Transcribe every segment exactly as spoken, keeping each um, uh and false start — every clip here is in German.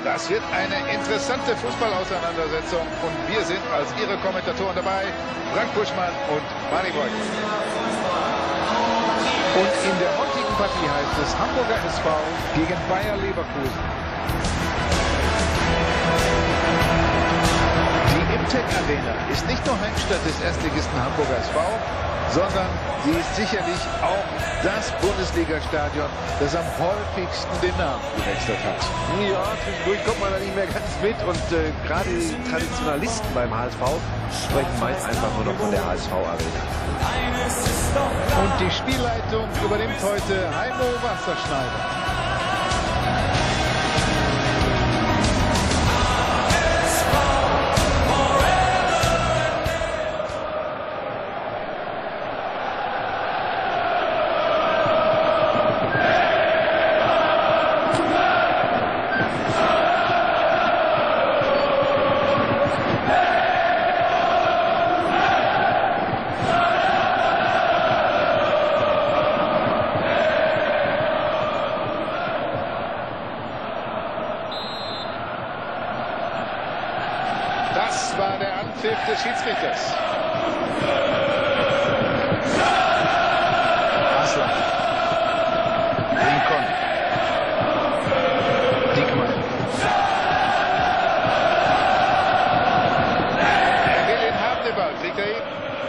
Das wird eine interessante Fußballauseinandersetzung und wir sind als Ihre Kommentatoren dabei, Frank Buschmann und Mani Boyko. Und in der heutigen Partie heißt es Hamburger S V gegen Bayer Leverkusen. Die Imtech Arena ist nicht nur Heimstatt des Erstligisten Hamburger S V, sondern sie ist sicherlich auch das Bundesliga-Stadion, das am häufigsten den Namen gewechselt hat. Ja, zwischendurch kommt man da nicht mehr ganz mit und äh, gerade die Traditionalisten beim H S V sprechen meist einfach nur noch von der H S V-Arena. Und die Spielleitung übernimmt heute Heimo Wasserschneider. Das war der Anpfiff des Schiedsrichters. Aslan. Rincon. Diekmann. Er will ihn haben, den Ball. Kriegt er ihn?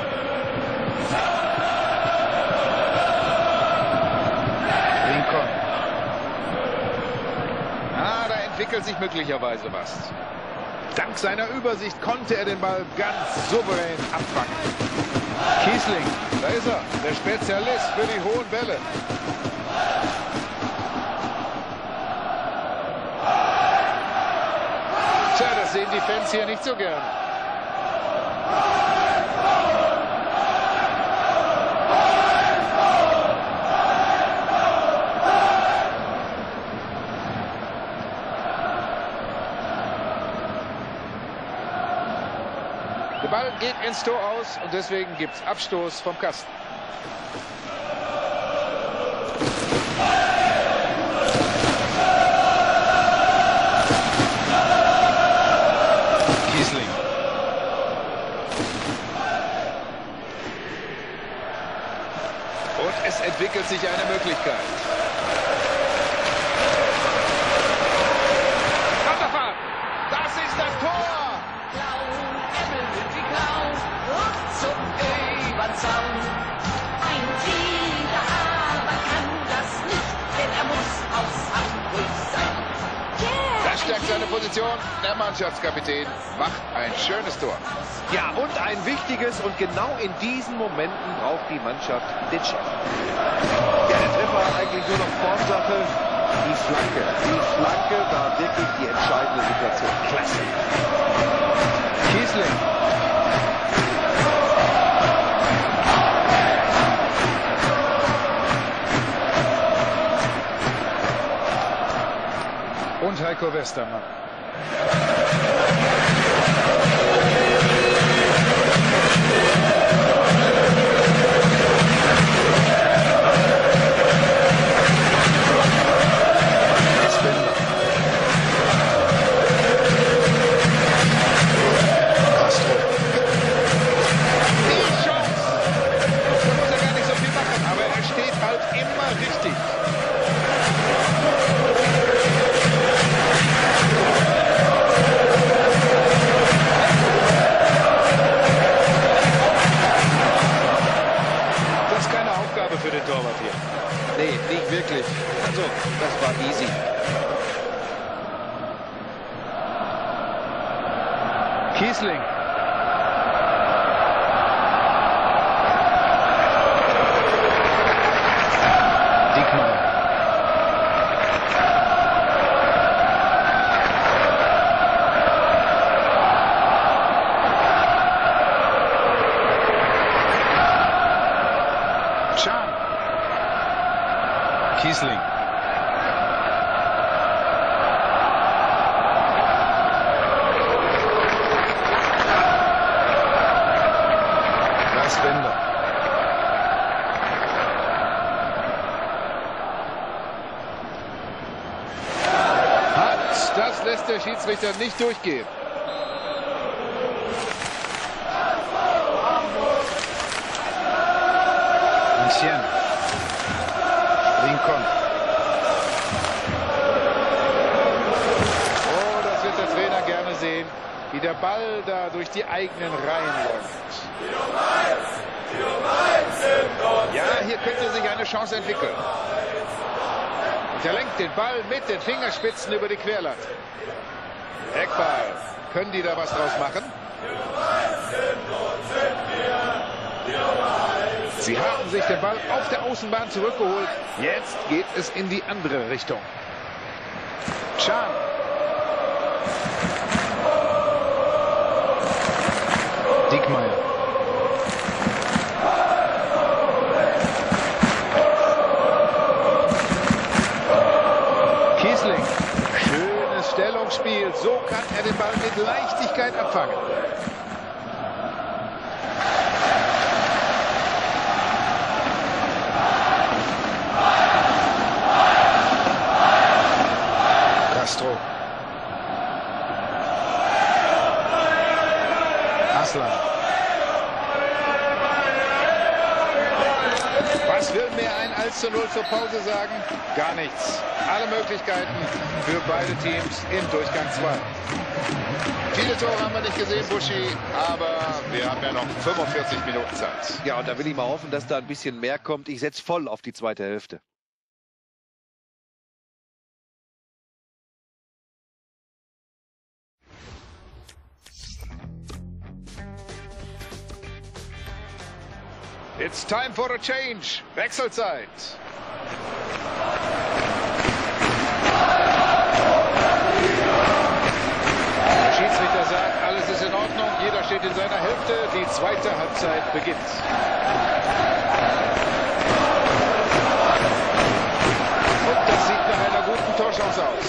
Rincon. Ah, da entwickelt sich möglicherweise was. Dank seiner Übersicht konnte er den Ball ganz souverän abfangen. Kiesling, da ist er, der Spezialist für die hohen Bälle. Tja, das sehen die Fans hier nicht so gern. Der Ball geht ins Tor aus und deswegen gibt es Abstoß vom Kasten. Kiesling. Und es entwickelt sich eine Möglichkeit. Konterfahrt! Das ist das Tor! Ein Sieger aber kann das nicht, denn er muss aus Hamburg sein. Yeah. Das stärkt seine Position. Der Mannschaftskapitän macht ein schönes Tor. Ja, und ein wichtiges, und genau in diesen Momenten braucht die Mannschaft den Chef. Ja, der Treffer war eigentlich nur noch Formsache. Die Flanke, die Flanke war wirklich die entscheidende Situation. Klasse. Kiesling. Und Heiko Westermann. Castro. Die Chance. Da muss er gar nicht so viel machen, aber er steht halt immer richtig. Für den Torwart hier. Nee, nicht wirklich. Also, das war easy. Kiesling. Diekmann. Can. Kiesling. Bender. Hat das lässt der Schiedsrichter nicht durchgehen. Ancien. Rincon. Oh, das wird der Trainer gerne sehen, wie der Ball da durch die eigenen Reihen läuft. Ja, hier könnte sich eine Chance entwickeln. Und er lenkt den Ball mit den Fingerspitzen über die Querlatte. Eckball. Können die da was draus machen? Sie haben sich den Ball auf der Außenbahn zurückgeholt. Jetzt geht es in die andere Richtung. Can. Diekmeyer. Kiesling. Schönes Stellungsspiel. So kann er den Ball mit Leichtigkeit abfangen. Castro. Aslan. Was will mehr ein eins zu null zur Pause sagen? Gar nichts. Alle Möglichkeiten für beide Teams im Durchgang zwei. Viele Tore haben wir nicht gesehen, Buschi, aber wir haben ja noch fünfundvierzig Minuten Zeit. Ja, und da will ich mal hoffen, dass da ein bisschen mehr kommt. Ich setze voll auf die zweite Hälfte. It's time for a change. Wechselzeit. Der Schiedsrichter sagt, alles ist in Ordnung. Jeder steht in seiner Hälfte. Die zweite Halbzeit beginnt. Und das sieht nach einer guten Torchance aus.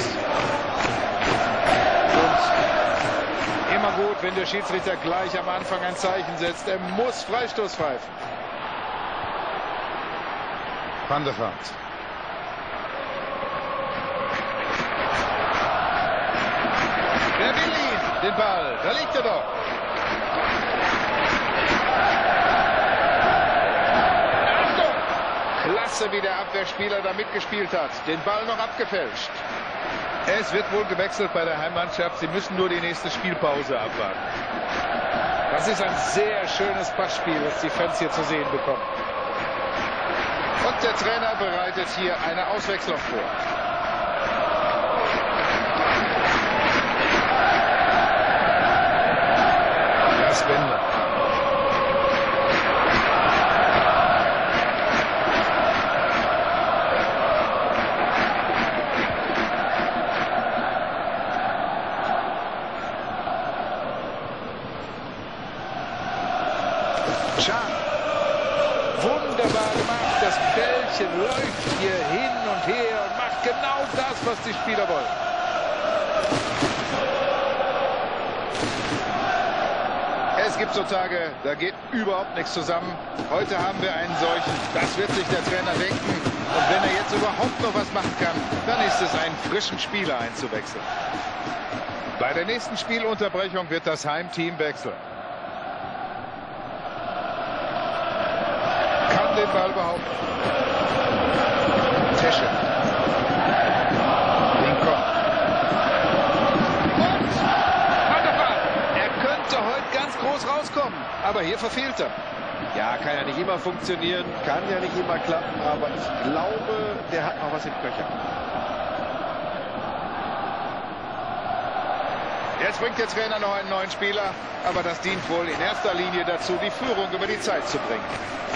Und immer gut, wenn der Schiedsrichter gleich am Anfang ein Zeichen setzt. Er muss Freistoß pfeifen. Van der Vaart. Wer will ihn? Den Ball. Da liegt er doch. Achtung! Klasse, wie der Abwehrspieler da mitgespielt hat. Den Ball noch abgefälscht. Es wird wohl gewechselt bei der Heimmannschaft. Sie müssen nur die nächste Spielpause abwarten. Das ist ein sehr schönes Passspiel, das die Fans hier zu sehen bekommen. Und der Trainer bereitet hier eine Auswechslung vor. Das Bender. Can. Wunderbar gemacht. Das Bällchen läuft hier hin und her und macht genau das, was die Spieler wollen. Es gibt so Tage, da geht überhaupt nichts zusammen. Heute haben wir einen solchen. Das wird sich der Trainer denken. Und wenn er jetzt überhaupt noch was machen kann, dann ist es, einen frischen Spieler einzuwechseln. Bei der nächsten Spielunterbrechung wird das Heimteam wechseln. Den Ball behaupten. Tesche. Rincon. Und Van der Vaart. Er könnte heute ganz groß rauskommen, aber hier verfehlt er. Ja, kann ja nicht immer funktionieren, kann ja nicht immer klappen, aber ich glaube, der hat noch was im Köcher. Jetzt bringt der Trainer noch einen neuen Spieler, aber das dient wohl in erster Linie dazu, die Führung über die Zeit zu bringen.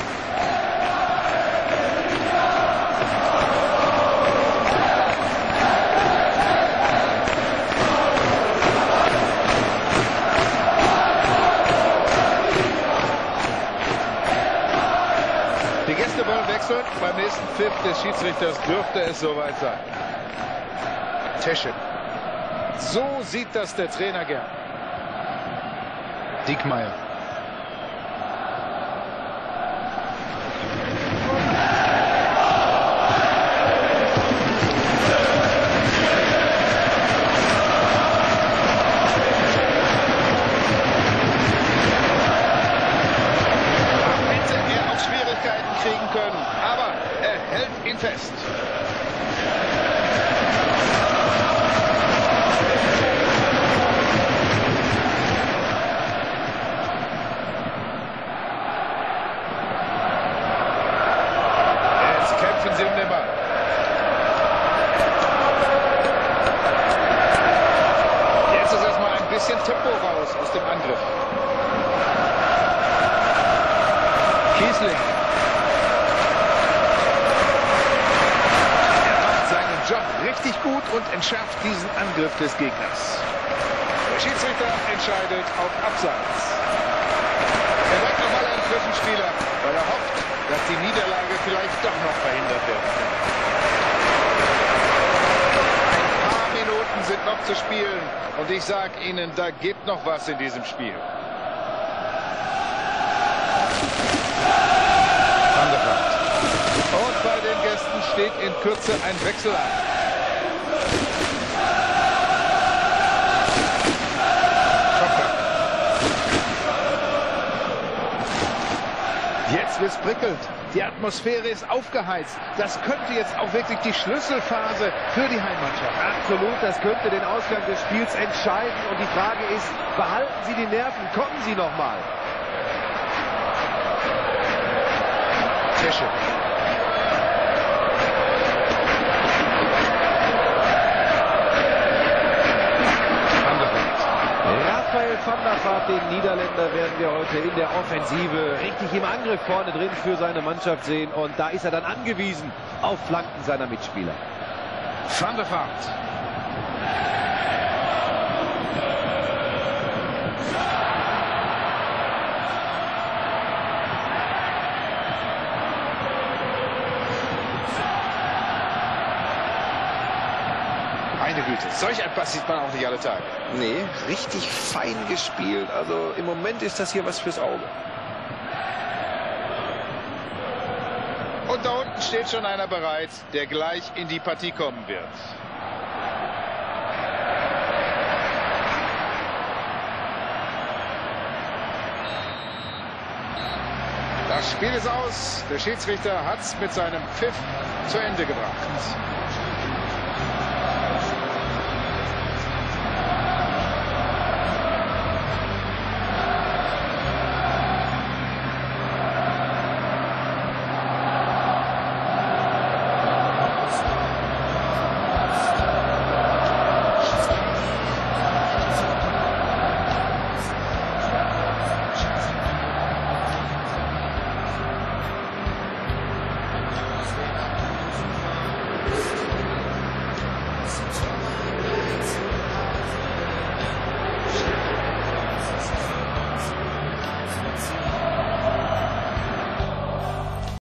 Die Gäste wollen wechseln. Beim nächsten Pfiff des Schiedsrichters dürfte es soweit sein. Tesche. So sieht das der Trainer gern. Diekmeyer. aus dem Angriff. Kiesling. Er macht seinen Job richtig gut und entschärft diesen Angriff des Gegners. Der Schiedsrichter entscheidet auf Abseits. Er sagt nochmal einen Zwischenspieler, weil er hofft, dass die Niederlage vielleicht doch noch verhindert wird. Ein paar Minuten sind noch zu spielen und ich sage Ihnen, da geht noch was in diesem Spiel. Van der Vaart. Und bei den Gästen steht in Kürze ein Wechsel an. Jetzt wird's prickelt. Die Atmosphäre ist aufgeheizt. Das könnte jetzt auch wirklich die Schlüsselphase für die Heimmannschaft. Absolut, das könnte den Ausgang des Spiels entscheiden. Und die Frage ist, behalten Sie die Nerven, kommen Sie noch mal. Tische. Rafael van der Vaart, den Niederländer, werden wir heute in der Offensive richtig im Angriff vorne drin für seine Mannschaft sehen. Und da ist er dann angewiesen auf Flanken seiner Mitspieler. Van der Vaart. Meine Güte, solch ein Pass sieht man auch nicht alle Tage. Nee, richtig fein gespielt. Also im Moment ist das hier was fürs Auge. Und da unten steht schon einer bereit, der gleich in die Partie kommen wird. Das Spiel ist aus. Der Schiedsrichter hat es mit seinem Pfiff zu Ende gebracht.